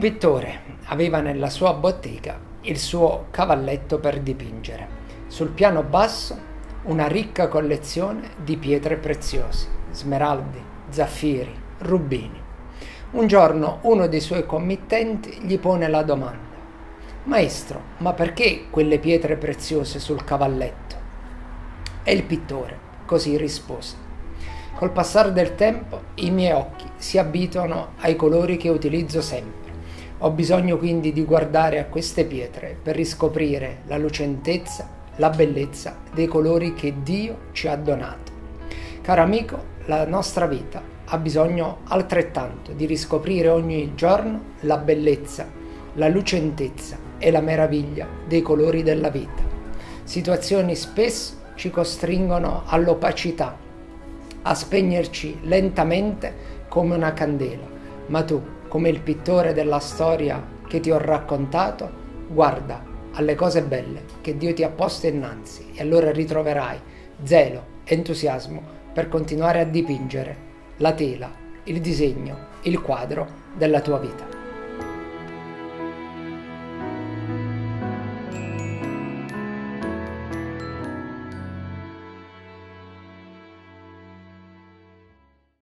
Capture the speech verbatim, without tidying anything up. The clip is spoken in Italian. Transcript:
pittore aveva nella sua bottega il suo cavalletto per dipingere. Sul piano basso una ricca collezione di pietre preziose, smeraldi, zaffiri, rubini. Un giorno uno dei suoi committenti gli pone la domanda: «Maestro, ma perché quelle pietre preziose sul cavalletto?» E il pittore così rispose: «Col passare del tempo i miei occhi si abituano ai colori che utilizzo sempre. Ho bisogno quindi di guardare a queste pietre per riscoprire la lucentezza, la bellezza dei colori che Dio ci ha donato». Caro amico, la nostra vita ha bisogno altrettanto di riscoprire ogni giorno la bellezza, la lucentezza e la meraviglia dei colori della vita. Situazioni spesso ci costringono all'opacità, a spegnerci lentamente come una candela, ma tu, come il pittore della storia che ti ho raccontato, guarda alle cose belle che Dio ti ha posto innanzi e allora ritroverai zelo, entusiasmo per continuare a dipingere la tela, il disegno, il quadro della tua vita.